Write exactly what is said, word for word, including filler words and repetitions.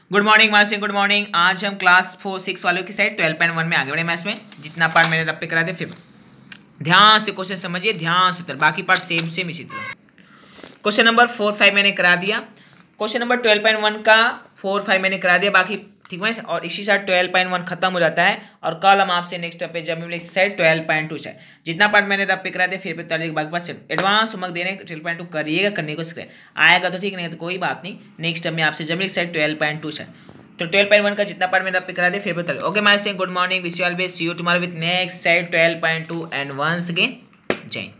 Good morning master, good morning. आज हम class four six वालों की साइड ट्वेल्व पॉइंट वन में आगे बढ़े। मैथ्स में जितना पार्ट मैंने रब पे करा दे, फिर ध्यान से क्वेश्चन समझिए, ध्यान से उत्तर, बाकी पार्ट सेम सेम इसी तरह। क्वेश्चन नंबर फोर फाइव मैंने करा दिया। Question number twelve point one का फोर फाइव मैंने करा दिया, बाकी ठीक है। और इसी साथ ट्वेल्व पॉइंट वन खत्म हो जाता है और कल हम आपसे नेक्स्ट पे जब हम साइड ट्वेल्व पॉइंट टू से जितना पार्ट मैंने रब पे करा दिया, फिर पे तारीख बाकी पास एडवांस होमवर्क देने ट्वेल्व पॉइंट टू करिएगा, करने को सीख आएगा तो ठीक, नहीं तो कोई बात नहीं। नेक्स्ट में आपसे जब साइड ट्वेल्व पॉइंट टू से तो ट्वेल्व पॉइंट वन का जितना पार्ट मैंने रब पे करा दिया, फिर पे तारीख। Okay my saying good morning, wish you always see you tomorrow with next side twelve point two and once again जय।